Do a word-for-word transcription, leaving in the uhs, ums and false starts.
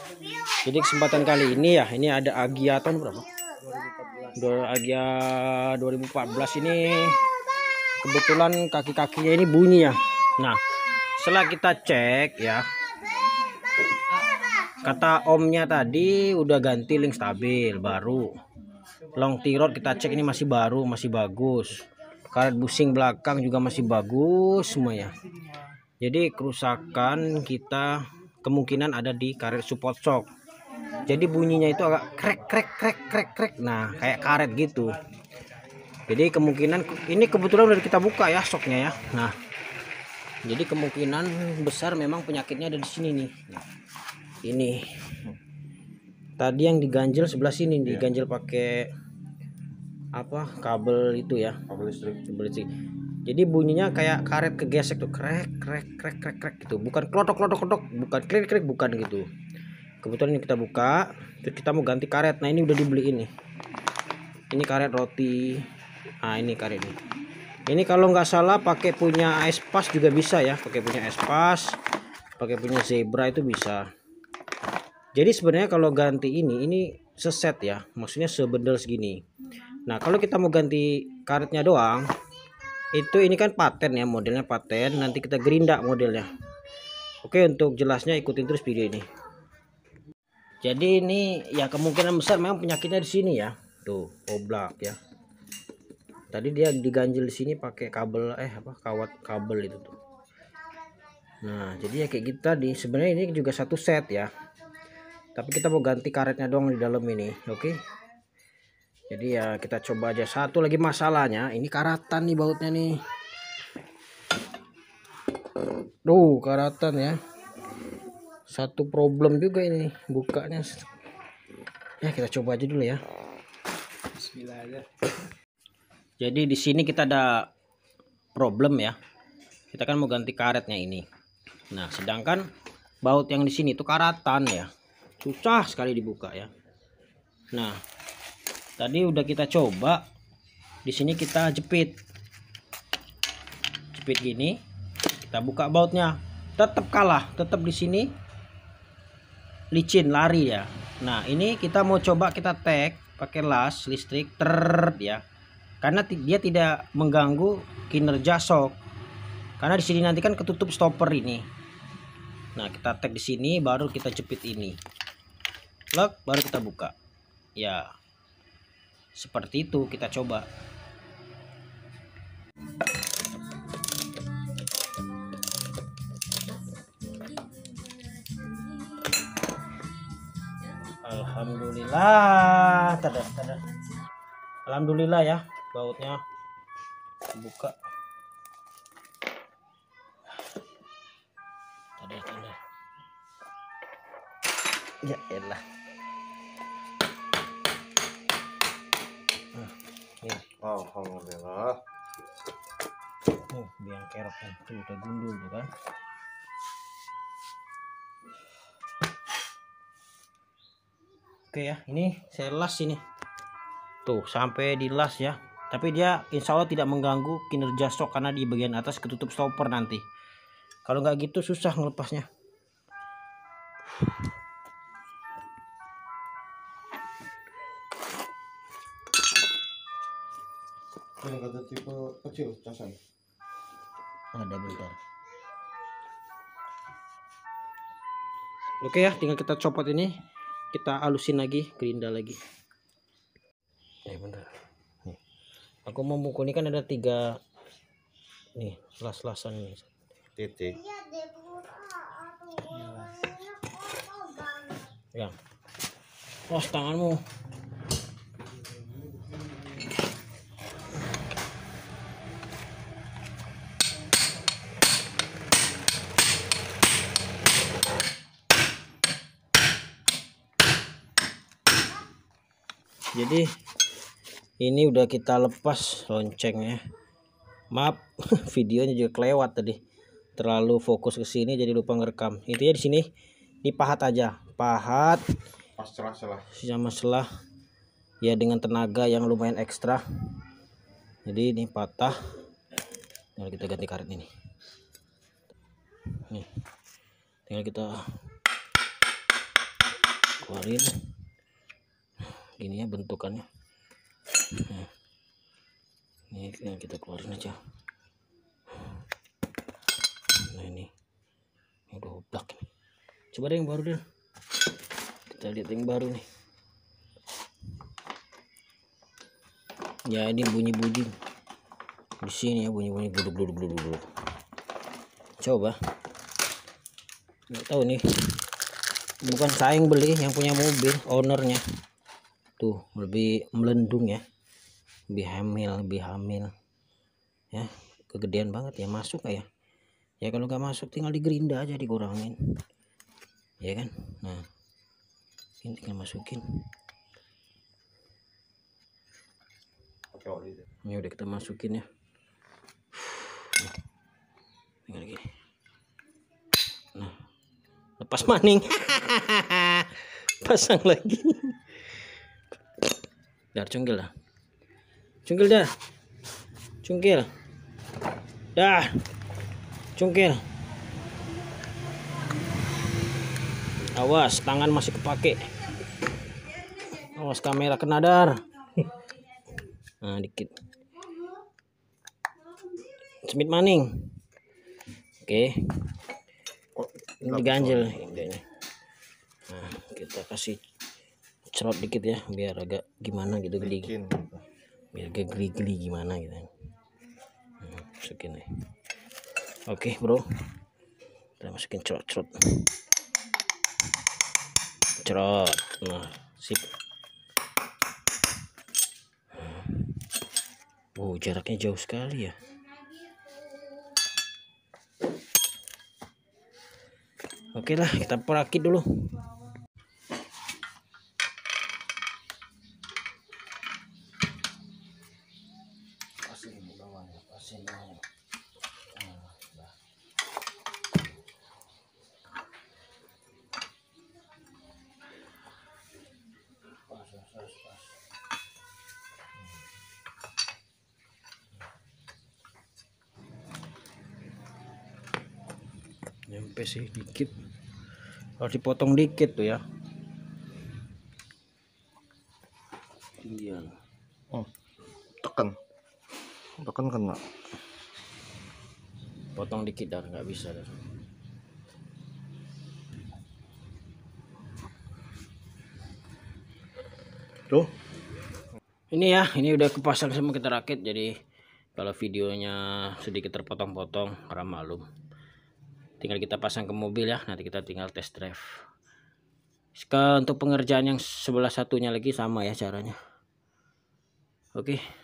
Jadi kesempatan kali ini ya, ini ada Agia tahun berapa? Agia dua ribu empat belas ini kebetulan kaki-kakinya ini bunyi ya. Nah, setelah kita cek ya, kata omnya tadi udah ganti link stabil baru. Long T-rod kita cek ini masih baru, masih bagus. Karet busing belakang juga masih bagus semua ya. Jadi kerusakan kita kemungkinan ada di karet support shock. Jadi bunyinya itu agak krek krek krek krek krek. Nah, kayak karet gitu. Jadi kemungkinan ini kebetulan udah kita buka ya shocknya ya. Nah, jadi kemungkinan besar memang penyakitnya ada di sini nih. Ini. Tadi yang diganjel sebelah sini, diganjel pakai apa? Kabel itu ya. Kabel listrik. Kabel listrik. Jadi bunyinya kayak karet kegesek tuh, krek krek krek krek krek gitu. Bukan klotok klotok klotok, bukan klik klik bukan gitu. Kebetulan ini kita buka, terus kita mau ganti karet. Nah, ini udah dibeli ini. Ini karet roti. Nah, ini karet ini. Ini kalau nggak salah pakai punya Espas juga bisa ya, pakai punya Espas, pakai punya Zebra itu bisa. Jadi sebenarnya kalau ganti ini, ini seset ya, maksudnya sebendel segini. Nah, kalau kita mau ganti karetnya doang, itu ini kan paten ya, modelnya paten. Nanti kita gerinda modelnya. Oke, untuk jelasnya ikutin terus video ini. Jadi ini ya kemungkinan besar memang penyakitnya di sini ya. Tuh, oblak ya. Tadi dia diganjel di sini pakai kabel eh apa kawat kabel itu tuh. Nah, jadi ya kayak gitu tadi. Sebenarnya ini juga satu set ya. Tapi kita mau ganti karetnya doang di dalam ini, oke? Jadi ya kita coba aja. Satu lagi masalahnya, ini karatan nih bautnya nih. Tuh, karatan ya. Satu problem juga ini bukanya. Ya kita coba aja dulu ya. Bismillah aja. Jadi di sini kita ada problem ya. Kita kan mau ganti karetnya ini. Nah, sedangkan baut yang di sini itu karatan ya. Susah sekali dibuka ya. Nah, tadi udah kita coba. Di sini kita jepit. Jepit gini. Kita buka bautnya. Tetap kalah, tetap di sini licin lari ya. Nah, ini kita mau coba kita tag pakai las listrik ter ya. Karena dia tidak mengganggu kinerja shock. Karena di sini nanti kan ketutup stopper ini. Nah, kita tag di sini baru kita jepit ini. Lock baru kita buka. Ya. Seperti itu kita coba. Alhamdulillah, tada, tada. Alhamdulillah ya, bautnya buka. Tada, tada. Ya elah. Nah, ini. Alhamdulillah. Oh, biang keroknya tuh udah gundul tuh kan. Oke ya, ini saya las ini. Tuh, sampai di las ya. Tapi dia insya Allah tidak mengganggu kinerja shock karena di bagian atas ketutup stopper nanti. Kalau nggak gitu susah ngelepasnya. Yang kata tipe kecil casan. Ada bentar. Oke ya, tinggal kita copot ini. Kita halusin lagi, gerinda lagi. Eh bentar. Nih. Aku mau mukul ini kan ada tiga nih las-lasan nih. Titik. Ya. Los tanganmu. Jadi ini udah kita lepas loncengnya. Maaf, videonya juga kelewat tadi. Terlalu fokus ke sini jadi lupa ngerekam. Intinya di sini dipahat aja, pahat Pas celah-celah. sama selah ya dengan tenaga yang lumayan ekstra. Jadi ini patah. Tinggal kita ganti karet ini. Nih. Tinggal kita keluarin gini ya bentukannya. Nah, ini kita keluarin aja. Nah ini ini udah oblak nih. Coba deh yang baru deh, kita lihat yang baru nih. Ya ini bunyi-bunyi di sini ya, bunyi-bunyi gluduk-gluduk-gluduk. Coba nggak tahu nih, bukan saya yang beli, yang punya mobil ownernya tuh lebih melendung ya, lebih hamil lebih hamil ya, kegedean banget ya. Masuk nggak ya? Ya kalau nggak masuk tinggal digerinda aja, dikurangin ya kan. Nah ini tinggal masukin. Pakai oli deh. Ini udah kita masukin ya, tinggal gini. Nah lepas maning. Pasang lagi. Dar cungkil dah, cungkil dah, cungkil dah, cungkil. Awas tangan masih kepake, awas kamera kena dar. Nah dikit semit maning. Oke, Oh, ini diganjel ini. Nah kita kasih cerot dikit ya, biar agak gimana gitu, geli, bikin. biar agak geli-geli gimana gitu. Nah, masukin nih. Oke bro, kita masukin cerot-cerot, cerot. Nah sip. Wow jaraknya jauh sekali ya. Oke lah, kita perakit dulu. Nyampe sih dikit, harus dipotong dikit tuh ya. Tinggian. Oh, tekan, tekan kena. Potong dikit dar, nggak bisa dar. Tuh. Ini ya, ini udah kepasang semua, kita rakit. Jadi kalau videonya sedikit terpotong-potong karena malum, tinggal kita pasang ke mobil ya, nanti kita tinggal test drive. Sekarang untuk pengerjaan yang sebelah satunya lagi sama ya caranya. Oke.